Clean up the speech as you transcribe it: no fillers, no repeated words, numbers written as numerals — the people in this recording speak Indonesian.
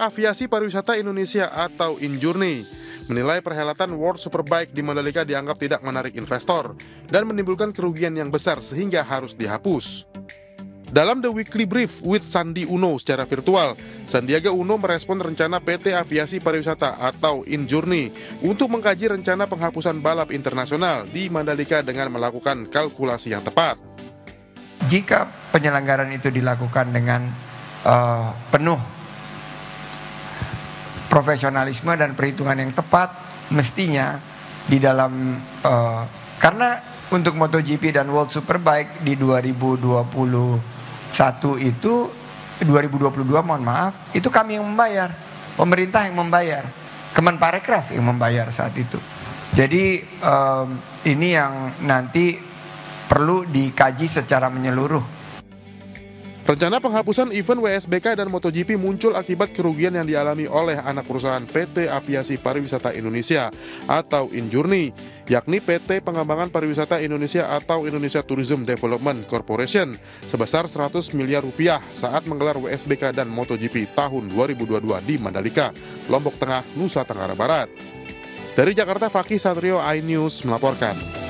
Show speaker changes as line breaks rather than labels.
Aviasi Pariwisata Indonesia atau Injourney menilai perhelatan World Superbike di Mandalika dianggap tidak menarik investor dan menimbulkan kerugian yang besar sehingga harus dihapus. Dalam The Weekly Brief with Sandi Uno secara virtual, Sandiaga Uno merespon rencana PT Aviasi Pariwisata atau Injourney untuk mengkaji rencana penghapusan balap internasional di Mandalika dengan melakukan kalkulasi yang tepat.
Jika penyelenggaraan itu dilakukan dengan penuh profesionalisme dan perhitungan yang tepat, mestinya di dalam karena untuk MotoGP dan World Superbike di 2021 itu 2022 mohon maaf, itu kami yang membayar, pemerintah yang membayar, Kemenparekraf yang membayar saat itu. Jadi ini yang nanti perlu dikaji secara menyeluruh.
Rencana penghapusan event WSBK dan MotoGP muncul akibat kerugian yang dialami oleh anak perusahaan PT Aviasi Pariwisata Indonesia atau Injourney, yakni PT Pengembangan Pariwisata Indonesia atau Indonesia Tourism Development Corporation sebesar 100 miliar rupiah saat menggelar WSBK dan MotoGP tahun 2022 di Mandalika, Lombok Tengah, Nusa Tenggara Barat. Dari Jakarta, Fakih Satrio, iNews melaporkan.